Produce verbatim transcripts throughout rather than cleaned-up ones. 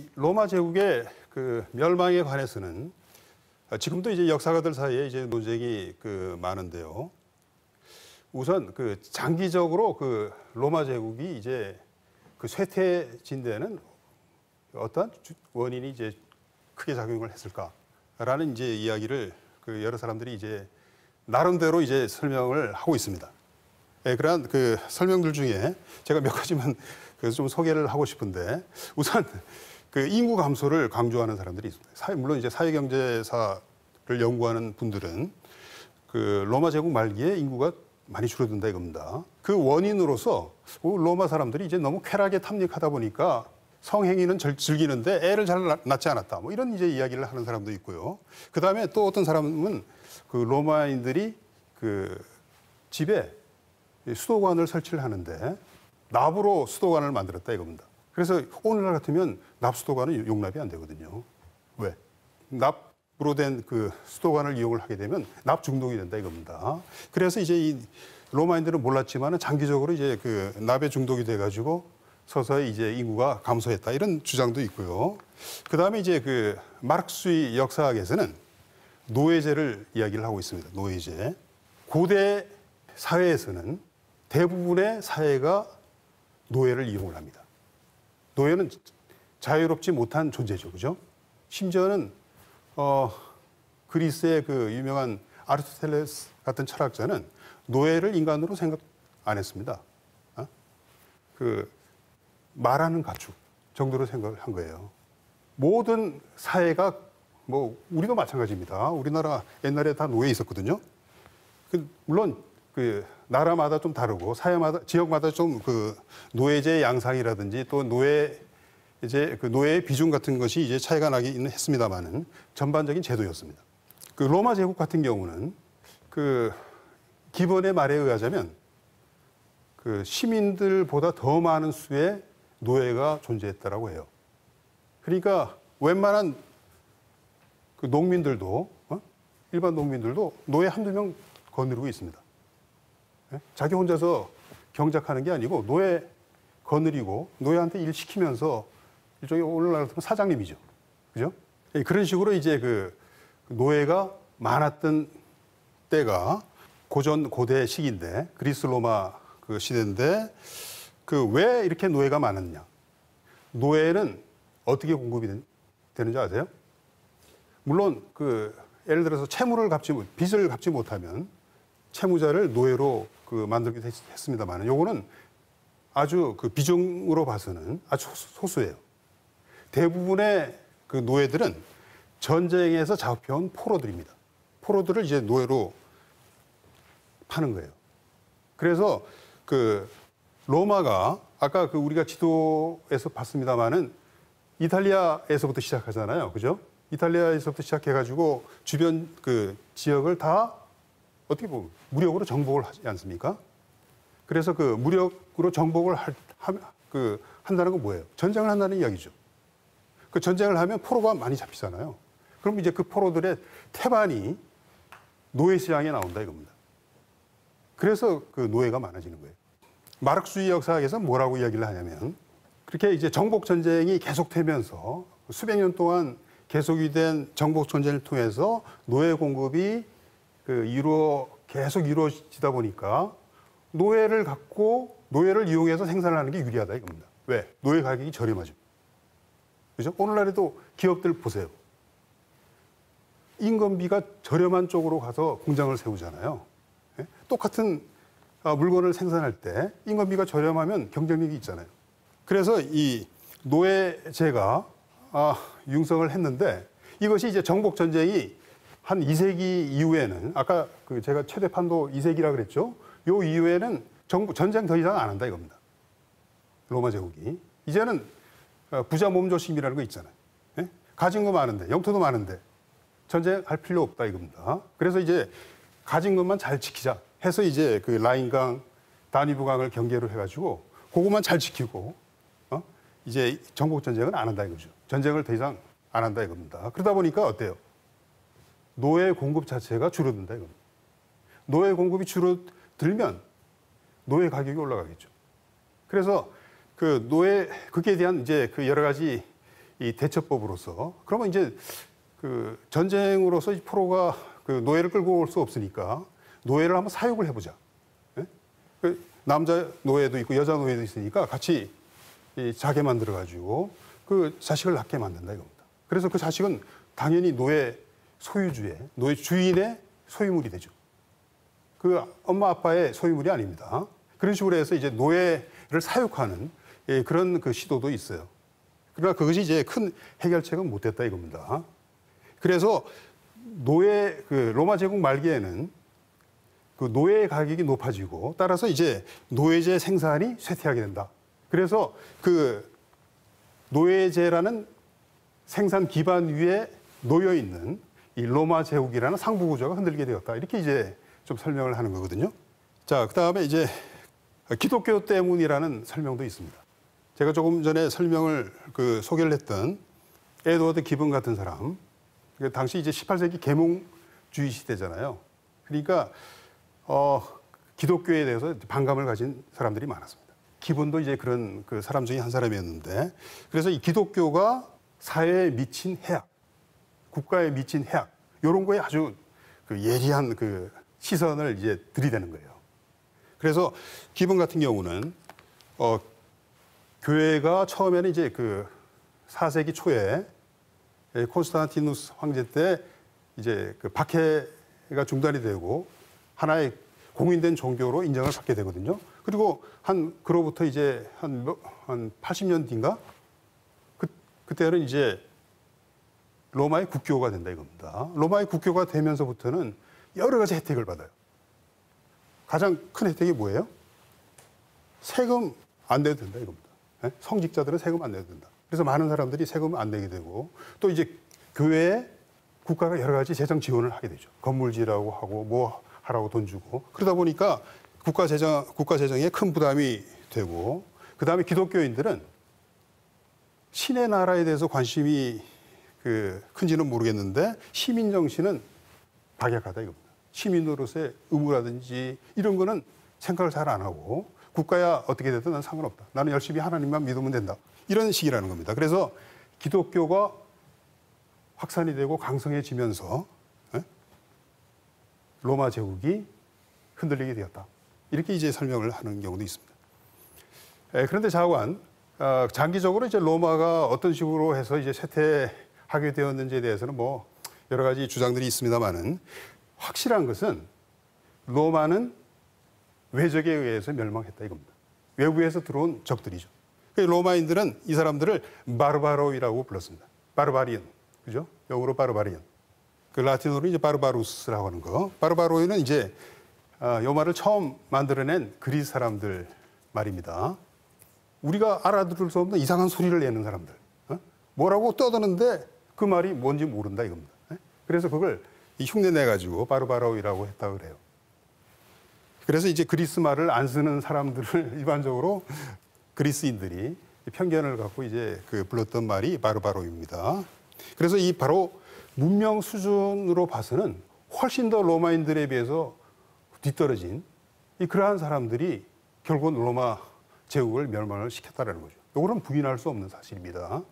로마 제국의 그 멸망에 관해서는 지금도 이제 역사가들 사이에 이제 논쟁이 그 많은데요. 우선 그 장기적으로 그 로마 제국이 이제 그 쇠퇴진 데는 어떤 원인이 이제 크게 작용을 했을까라는 이제 이야기를 그 여러 사람들이 이제 나름대로 이제 설명을 하고 있습니다. 예, 그러한 그 설명들 중에 제가 몇 가지만 그 좀 소개를 하고 싶은데, 우선 그 인구 감소를 강조하는 사람들이 있습니다. 사회, 물론 이제 사회경제사를 연구하는 분들은 그 로마 제국 말기에 인구가 많이 줄어든다 이겁니다. 그 원인으로서 로마 사람들이 이제 너무 쾌락에 탐닉하다 보니까 성행위는 즐기는데 애를 잘 낳지 않았다. 뭐 이런 이제 이야기를 하는 사람도 있고요. 그 다음에 또 어떤 사람은 그 로마인들이 그 집에 수도관을 설치를 하는데 납으로 수도관을 만들었다 이겁니다. 그래서 오늘날 같으면 납수도관은 용납이 안 되거든요. 왜? 납으로 된 그 수도관을 이용을 하게 되면 납 중독이 된다 이겁니다. 그래서 이제 이 로마인들은 몰랐지만 장기적으로 이제 그 납에 중독이 돼가지고 서서히 이제 인구가 감소했다 이런 주장도 있고요. 그 다음에 이제 그 마르크스의 역사학에서는 노예제를 이야기를 하고 있습니다. 노예제. 고대 사회에서는 대부분의 사회가 노예를 이용을 합니다. 노예는 자유롭지 못한 존재죠, 그죠? 심지어는 어, 그리스의 그 유명한 아리스토텔레스 같은 철학자는 노예를 인간으로 생각 안 했습니다. 어? 그 말하는 가축 정도로 생각을 한 거예요. 모든 사회가 뭐 우리도 마찬가지입니다. 우리나라 옛날에 다 노예 있었거든요. 그 물론 그 나라마다 좀 다르고 사회마다 지역마다 좀 그 노예제 양상이라든지 또 노예 이제 그 노예의 비중 같은 것이 이제 차이가 나긴 했습니다만은 전반적인 제도였습니다. 그 로마 제국 같은 경우는 그 기본의 말에 의하자면 그 시민들보다 더 많은 수의 노예가 존재했다라고 해요. 그러니까 웬만한 그 농민들도 어? 일반 농민들도 노예 한두 명 거느리고 있습니다. 자기 혼자서 경작하는 게 아니고 노예 거느리고 노예한테 일 시키면서 일종의 오늘날 같으면 사장님이죠. 그죠? 그런 식으로 이제 그 노예가 많았던 때가 고전 고대 시기인데 그리스 로마 그 시대인데 그 왜 이렇게 노예가 많았냐? 노예는 어떻게 공급이 되는지 아세요? 물론 그 예를 들어서 채무를 갚지 빚을 갚지 못하면 채무자를 노예로 그 만들기도 했습니다만, 요거는 아주 그 비중으로 봐서는 아주 소수예요. 대부분의 그 노예들은 전쟁에서 잡혀온 포로들입니다. 포로들을 이제 노예로 파는 거예요. 그래서 그 로마가 아까 그 우리가 지도에서 봤습니다만은 이탈리아에서부터 시작하잖아요. 그죠? 이탈리아에서부터 시작해가지고 주변 그 지역을 다 어떻게 보면 무력으로 정복을 하지 않습니까? 그래서 그 무력으로 정복을 할, 하, 그 한다는 건 뭐예요? 전쟁을 한다는 이야기죠. 그 전쟁을 하면 포로가 많이 잡히잖아요. 그럼 이제 그 포로들의 태반이 노예 시장에 나온다 이겁니다. 그래서 그 노예가 많아지는 거예요. 마르크스의 역사학에서 뭐라고 이야기를 하냐면 그렇게 이제 정복 전쟁이 계속되면서 수백 년 동안 계속이 된 정복 전쟁을 통해서 노예 공급이 그 이루어 계속 이루어지다 보니까 노예를 갖고 노예를 이용해서 생산을 하는 게 유리하다 이겁니다. 왜? 노예 가격이 저렴하죠. 그죠? 오늘날에도 기업들 보세요. 인건비가 저렴한 쪽으로 가서 공장을 세우잖아요. 예? 똑같은 물건을 생산할 때 인건비가 저렴하면 경쟁력이 있잖아요. 그래서 이 노예제가 아, 융성을 했는데 이것이 이제 정복 전쟁이 한 이 세기 이후에는 아까 그 제가 최대 판도 이 세기라 그랬죠. 요 이후에는 정부, 전쟁 더 이상 안 한다 이겁니다. 로마 제국이. 이제는 부자 몸조심이라는 거 있잖아요. 예? 가진 거 많은데, 영토도 많은데 전쟁할 필요 없다 이겁니다. 그래서 이제 가진 것만 잘 지키자 해서 이제 그 라인강, 다니브강을 경계로 해가지고 그것만 잘 지키고 어? 이제 정복 전쟁은 안 한다 이거죠. 전쟁을 더 이상 안 한다 이겁니다. 그러다 보니까 어때요? 노예 공급 자체가 줄어든다 이겁니다. 노예 공급이 줄어들면 노예 가격이 올라가겠죠. 그래서 그 노예, 그에 대한 이제 그 여러 가지 이 대처법으로서 그러면 이제 그 전쟁으로서 포로가 그 노예를 끌고 올 수 없으니까 노예를 한번 사육을 해보자. 예? 그 남자 노예도 있고 여자 노예도 있으니까 같이 이 자게 만들어 가지고 그 자식을 낳게 만든다 이겁니다. 그래서 그 자식은 당연히 노예 소유주의, 노예 주인의 소유물이 되죠. 그 엄마 아빠의 소유물이 아닙니다. 그런 식으로 해서 이제 노예를 사육하는 예, 그런 그 시도도 있어요. 그러나 그것이 이제 큰 해결책은 못 됐다 이겁니다. 그래서 노예 그 로마 제국 말기에는 그 노예 가격이 높아지고 따라서 이제 노예제 생산이 쇠퇴하게 된다. 그래서 그 노예제라는 생산 기반 위에 놓여 있는 이 로마 제국이라는 상부 구조가 흔들게 되었다. 이렇게 이제 좀 설명을 하는 거거든요. 자, 그다음에 이제 기독교 때문이라는 설명도 있습니다. 제가 조금 전에 설명을 그 소개를 했던 에드워드 기븐 같은 사람, 당시 이제 십팔 세기 계몽주의 시대잖아요. 그러니까 어, 기독교에 대해서 반감을 가진 사람들이 많았습니다. 기본도 이제 그런 그 사람 중에 한 사람이었는데, 그래서 이 기독교가 사회에 미친 해악, 국가에 미친 해악, 이런 거에 아주 그 예리한 그 시선을 이제 들이대는 거예요. 그래서 기본 같은 경우는 어, 교회가 처음에는 이제 그 사 세기 초에 콘스탄티누스 황제 때 이제 그 박해가 중단이 되고 하나의 공인된 종교로 인정을 받게 되거든요. 그리고 한 그로부터 이제 한, 한 팔십 년 뒤인가 그 그때는 이제 로마의 국교가 된다 이겁니다. 로마의 국교가 되면서부터는 여러 가지 혜택을 받아요. 가장 큰 혜택이 뭐예요? 세금 안 내도 된다 이겁니다. 네? 성직자들은 세금 안 내도 된다. 그래서 많은 사람들이 세금 안 내게 되고 또 이제 교회에 국가가 여러 가지 재정 지원을 하게 되죠. 건물 지으라고 하고 뭐 하라고 돈 주고 그러다 보니까 국가 재정 국가 재정에 큰 부담이 되고 그 다음에 기독교인들은 신의 나라에 대해서 관심이 그 큰지는 모르겠는데 시민 정신은 박약하다 이겁니다. 시민으로서의 의무라든지 이런 거는 생각을 잘 안 하고 국가야 어떻게 되든 난 상관없다. 나는 열심히 하나님만 믿으면 된다. 이런 식이라는 겁니다. 그래서 기독교가 확산이 되고 강성해지면서 로마 제국이 흔들리게 되었다. 이렇게 이제 설명을 하는 경우도 있습니다. 그런데 자관 장기적으로 이제 로마가 어떤 식으로 해서 이제 쇠퇴하게 되었는지에 대해서는 뭐 여러 가지 주장들이 있습니다만은 확실한 것은 로마는 외적에 의해서 멸망했다 이겁니다. 외부에서 들어온 적들이죠. 로마인들은 이 사람들을 바르바로이라고 불렀습니다. 바르바리언, 그죠? 영어로 바르바리언. 그 라틴어로 이제 바르바루스라고 하는 거. 바르바로이는 이제 이 말을 처음 만들어낸 그리스 사람들 말입니다. 우리가 알아들을 수 없는 이상한 소리를 내는 사람들. 어? 뭐라고 떠드는데 그 말이 뭔지 모른다 이겁니다. 그래서 그걸 흉내 내가지고 바르바로이라고 했다고 그래요. 그래서 이제 그리스 말을 안 쓰는 사람들을 일반적으로 그리스인들이 편견을 갖고 이제 그 불렀던 말이 바르바로입니다. 그래서 이 바로 문명 수준으로 봐서는 훨씬 더 로마인들에 비해서 뒤떨어진 이 그러한 사람들이 결국은 로마 제국을 멸망을 시켰다라는 거죠. 이거는 부인할 수 없는 사실입니다.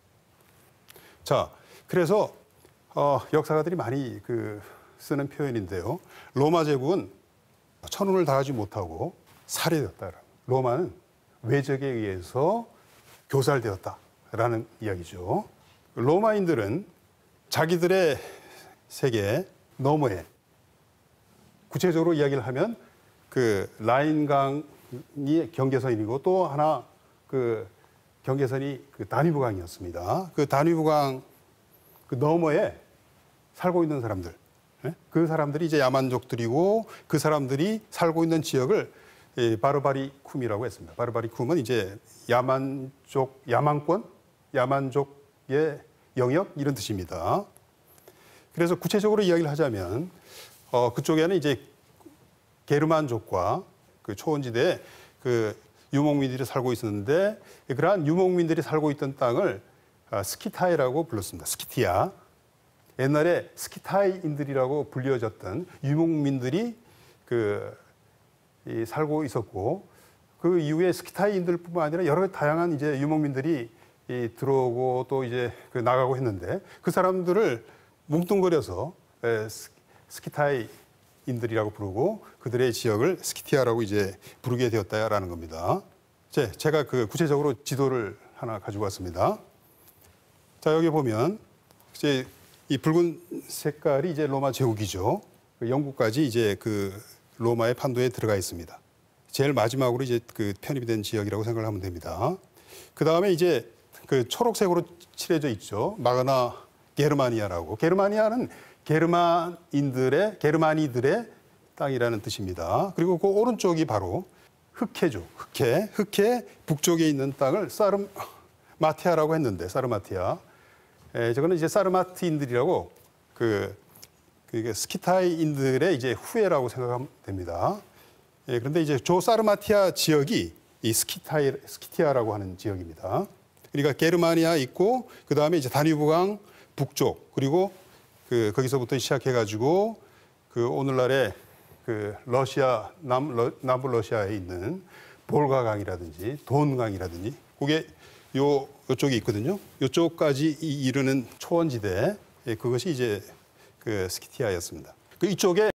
자, 그래서 어, 역사가들이 많이 그 쓰는 표현인데요. 로마 제국은 천운을 다하지 못하고 살해되었다. 로마는 외적에 의해서 교살되었다라는 이야기죠. 로마인들은 자기들의 세계 너머에 구체적으로 이야기를 하면 그 라인강이 경계선이고 또 하나 그 경계선이 그 다뉴브강이었습니다. 그 다뉴브강 그 너머에 살고 있는 사람들, 그 사람들이 이제 야만족들이고 그 사람들이 살고 있는 지역을 바르바리쿰이라고 했습니다. 바르바리쿰은 이제 야만족, 야만권, 야만족의 영역 이런 뜻입니다. 그래서 구체적으로 이야기를 하자면 어, 그쪽에는 이제 게르만족과 그 초원지대에 그 유목민들이 살고 있었는데 그러한 유목민들이 살고 있던 땅을 스키타이라고 불렀습니다. 스키티아. 옛날에 스키타이인들이라고 불려졌던 유목민들이 그 이 살고 있었고 그 이후에 스키타이인들뿐만 아니라 여러 다양한 이제 유목민들이 이 들어오고 또 이제 그 나가고 했는데 그 사람들을 뭉뚱그려서 에, 스- 스키타이인들이라고 부르고 그들의 지역을 스키티아라고 이제 부르게 되었다라는 겁니다. 제, 제가 그 구체적으로 지도를 하나 가지고 왔습니다. 자, 여기 보면 이제 이 붉은 색깔이 이제 로마 제국이죠. 그 영국까지 이제 그 로마의 판도에 들어가 있습니다. 제일 마지막으로 이제 그 편입이 된 지역이라고 생각을 하면 됩니다. 그 다음에 이제 그 초록색으로 칠해져 있죠. 마그나 게르마니아라고. 게르마니아는 게르만인들의 게르마니들의 땅이라는 뜻입니다. 그리고 그 오른쪽이 바로 흑해죠. 흑해. 흑해 북쪽에 있는 땅을 사르마티아라고 했는데 사르마티아. 에, 저거는 이제 사르마티인들이라고 그, 그 스키타이인들의 이제 후예라고 생각하면 됩니다. 예, 그런데 이제 조 사르마티아 지역이 이 스키타이, 스키티아라고 하는 지역입니다. 그러니까 게르마니아 있고 그 다음에 이제 다뉴브강 북쪽 그리고 그 거기서부터 시작해가지고 그 오늘날의 그 러시아 남 러, 남부 러시아에 있는 볼가강이라든지 돈강이라든지 그게 요 요쪽에 있거든요. 요쪽까지 이르는 초원지대 예, 그것이 이제 그 스키티아였습니다. 그 이쪽에